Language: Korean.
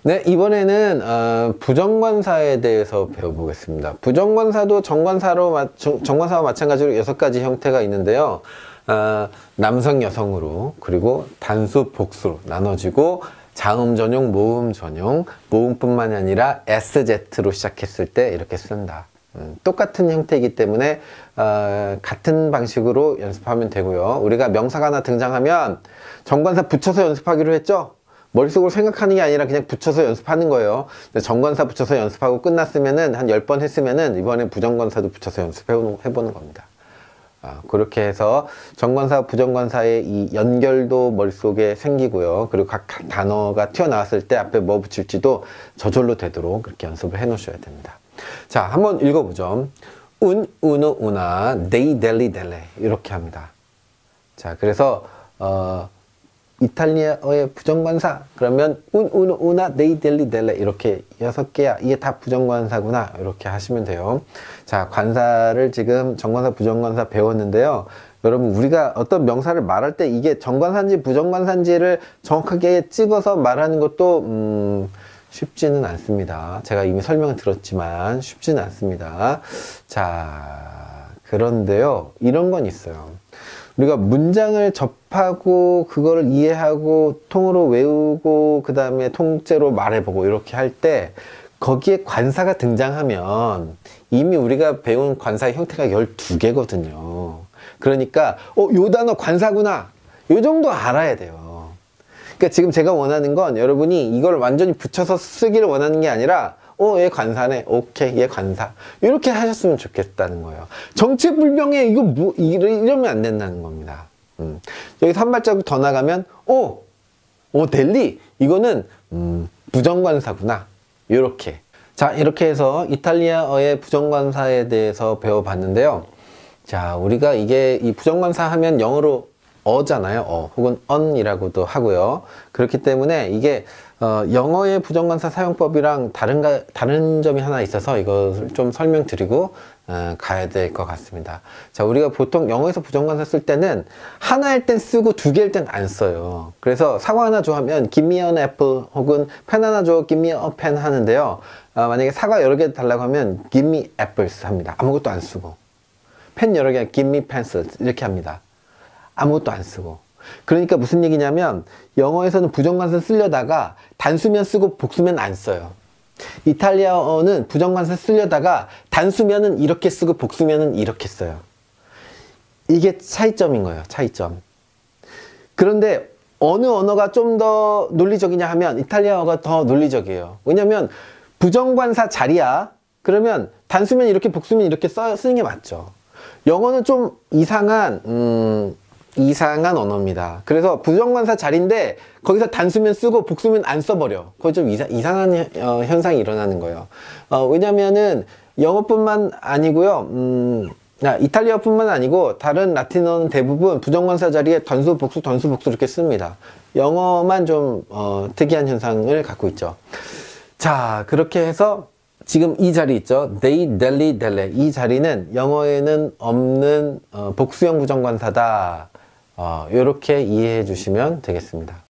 네, 이번에는 부정관사에 대해서 배워보겠습니다. 부정관사도 정관사와 마찬가지로 6가지 형태가 있는데요. 남성, 여성으로, 그리고 단수, 복수로 나눠지고 자음 전용, 모음 전용, 모음뿐만이 아니라 SZ로 시작했을 때 이렇게 쓴다. 똑같은 형태이기 때문에 같은 방식으로 연습하면 되고요. 우리가 명사가 하나 등장하면 정관사 붙여서 연습하기로 했죠? 머릿속으로 생각하는 게 아니라 그냥 붙여서 연습하는 거예요. 정관사 붙여서 연습하고 끝났으면은 한 10번 했으면은 이번에 부정관사도 붙여서 연습해보는 겁니다. 그렇게 해서 정관사, 부정관사의 이 연결도 머릿속에 생기고요. 그리고 각 단어가 튀어나왔을 때 앞에 뭐 붙일지도 저절로 되도록 그렇게 연습을 해 놓으셔야 됩니다. 자, 한번 읽어보죠. uno, una, dei, delle, delle 이렇게 합니다. 자, 그래서 이탈리아어의 부정관사 그러면 uno, una, dei, delle, delle 이렇게 6개야. 이게 다 부정관사구나. 이렇게 하시면 돼요. 자, 관사를 지금 정관사, 부정관사 배웠는데요. 여러분, 우리가 어떤 명사를 말할 때 이게 정관사인지 부정관사인지를 정확하게 찍어서 말하는 것도 쉽지는 않습니다. 제가 이미 설명을 들었지만 쉽지는 않습니다. 자, 그런데요, 이런 건 있어요. 우리가 문장을 접하고 그거를 이해하고 통으로 외우고 그 다음에 통째로 말해보고 이렇게 할 때 거기에 관사가 등장하면 이미 우리가 배운 관사의 형태가 12개거든요. 그러니까 요 단어 관사구나, 요 정도 알아야 돼요. 그러니까 지금 제가 원하는 건 여러분이 이걸 완전히 붙여서 쓰기를 원하는 게 아니라 얘 관사네, 오케이, 얘 관사, 이렇게 하셨으면 좋겠다는 거예요. 정체불명예, 이거 뭐 이러면 안 된다는 겁니다. 여기서 한 발자국 더 나가면 델리, 이거는 부정관사구나, 이렇게. 자, 이렇게 해서 이탈리아어의 부정관사에 대해서 배워봤는데요. 자, 우리가 이 부정관사 하면 영어로 어잖아요. 혹은 on이라고도 하고요. 그렇기 때문에 이게 영어의 부정관사 사용법이랑 다른 점이 하나 있어서 이것을 좀 설명드리고 가야 될 것 같습니다. 자, 우리가 보통 영어에서 부정관사 쓸 때는 하나일 땐 쓰고 2개일 땐 안 써요. 그래서 사과 하나 줘 하면 give me an apple 혹은 펜 하나 줘 give me a pen 하는데요. 만약에 사과 여러 개 달라고 하면 give me apples 합니다. 아무것도 안 쓰고. 펜 여러 개 give me pencils 이렇게 합니다. 아무것도 안 쓰고. 그러니까 무슨 얘기냐면 영어에서는 부정관사 쓰려다가 단수면 쓰고 복수면 안 써요. 이탈리아어는 부정관사 쓰려다가 단수면은 이렇게 쓰고 복수면은 이렇게 써요. 이게 차이점인 거예요. 차이점. 그런데 어느 언어가 좀 더 논리적이냐 하면 이탈리아어가 더 논리적이에요. 왜냐면 부정관사 자리야. 그러면 단수면 이렇게 복수면 이렇게 쓰는 게 맞죠. 영어는 좀 이상한 언어입니다. 그래서 부정관사 자리인데 거기서 단수면 쓰고 복수면 안 써버려. 그거 좀 이상한 현상이 일어나는 거예요. 왜냐면은 영어뿐만 아니고요. 이탈리아뿐만 아니고 다른 라틴어는 대부분 부정관사 자리에 단수, 복수 이렇게 씁니다. 영어만 좀 특이한 현상을 갖고 있죠. 자, 그렇게 해서 지금 이 자리 있죠. dei, delle, delle. 이 자리는 영어에는 없는 복수형 부정관사다. 이렇게 이해해 주시면 되겠습니다.